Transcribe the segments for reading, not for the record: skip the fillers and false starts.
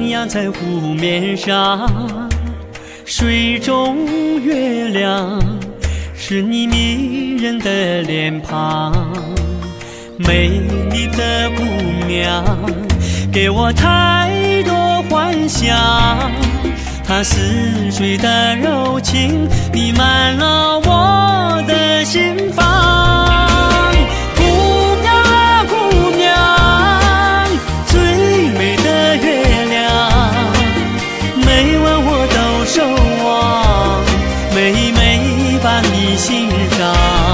徜徉在湖面上，水中月亮是你迷人的脸庞。美丽的姑娘给我太多幻想，她似水的柔情弥漫了我的心房。姑娘啊姑娘，最美的月亮，每晚我都守望，每每把你欣赏。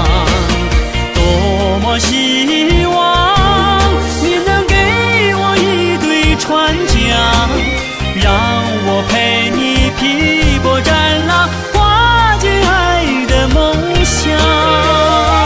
多么希望你能给我一对船桨，让我陪你劈波斩浪，划进爱的梦乡。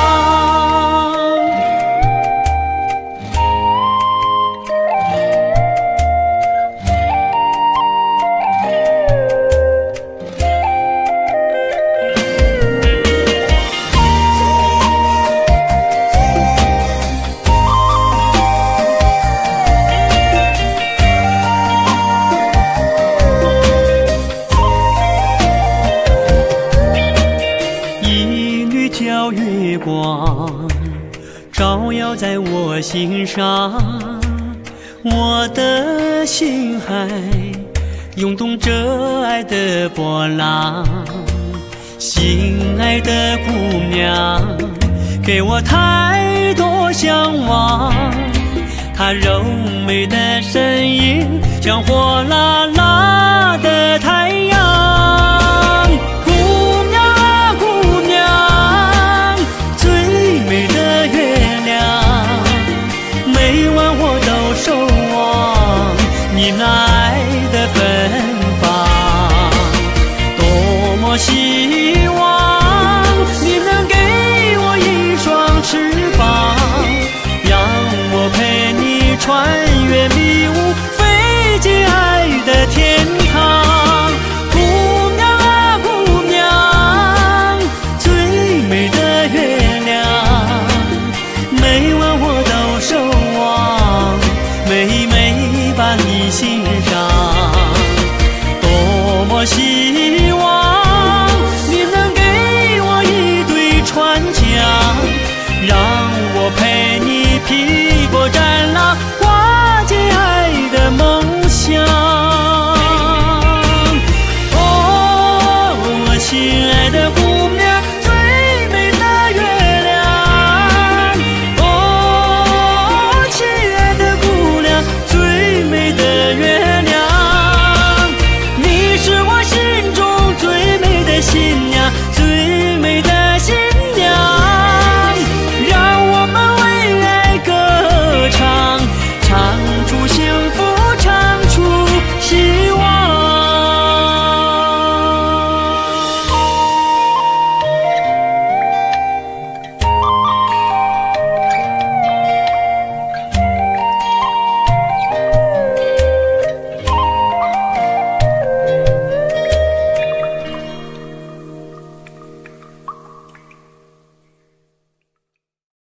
月光照耀在我心上，我的心海涌动着爱的波浪。心爱的姑娘给我太多向往，她柔美的身影像火辣辣的太阳。姑娘啊姑娘，最美的月亮，每晚我都守望你那爱的芬芳。多么希望你能给我一双翅膀，让我陪你穿越迷雾，飞进爱